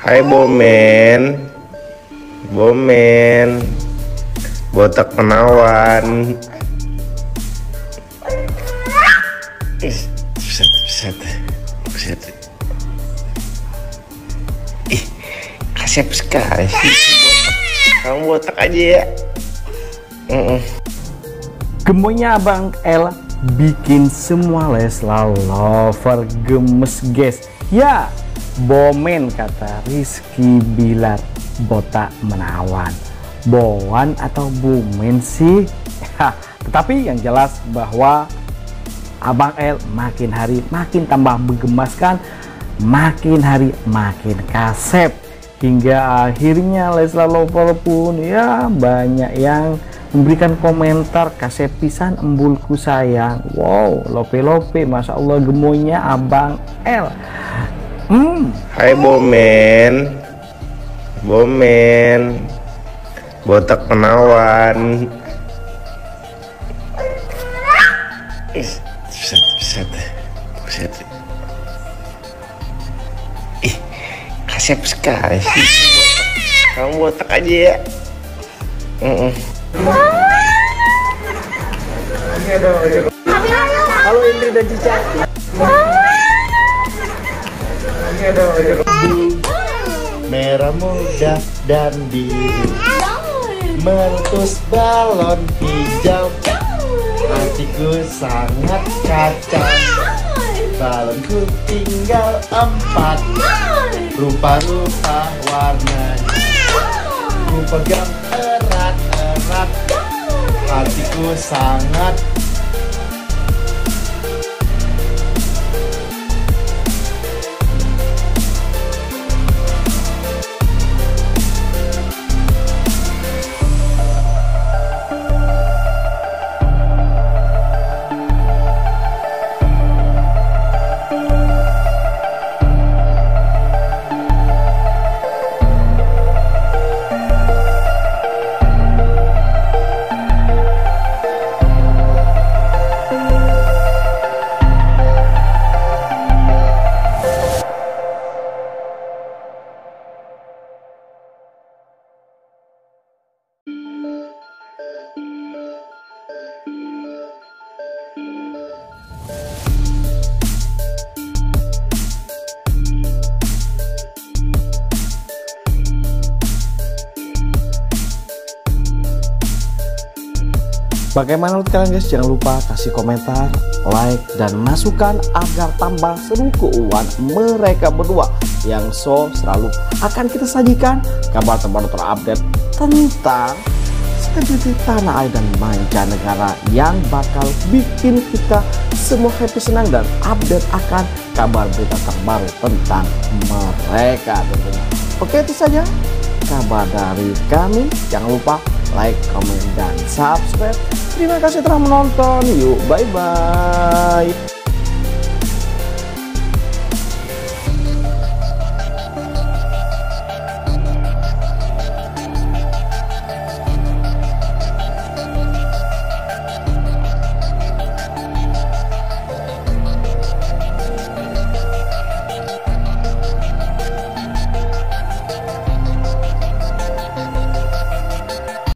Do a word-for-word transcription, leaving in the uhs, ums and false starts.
Hai Bomen, Bomen, botak penawan. Ih, buset, buset, buset. Ih, kasep sekali sih. Kamu botak aja ya. Mm -mm. Gemoynya Abang El bikin semua Leslar lover gemes guys. Ya, Bomen kata Rizky Bilar, botak menawan. Bowan atau Bomen sih? Hah, tetapi yang jelas bahwa Abang El makin hari makin tambah menggemaskan, makin hari makin kasep. Hingga akhirnya Leslar lover pun ya banyak yang memberikan komentar, kasep pisan embulku sayang. Wow, lope-lope, masya Allah gemoynya Abang El. Hmm. Hai Bomen, Bomen, botak penawan. Ih, buset, buset, buset. Ih, kasep sekali sih. Kamu botak aja ya. Mm -mm. Halo Indri dan Cica. Merah muda dan biru meletus balon hijau. Hatiku sangat kacau. Balonku tinggal empat. Rupa-rupa warnanya ku pegang erat-erat. Hatiku sangat Bagaimana menurut kalian guys? Jangan lupa kasih komentar, like, dan masukan agar tambah seru keuangan mereka berdua yang so selalu akan kita sajikan kabar terbaru terupdate tentang selebriti tanah air dan mancanegara yang bakal bikin kita semua happy, senang, dan update akan kabar berita terbaru tentang mereka tentunya. Oke, itu saja kabar dari kami. Jangan lupa like, komen, dan subscribe. Terima kasih telah menonton. Yuk, bye-bye.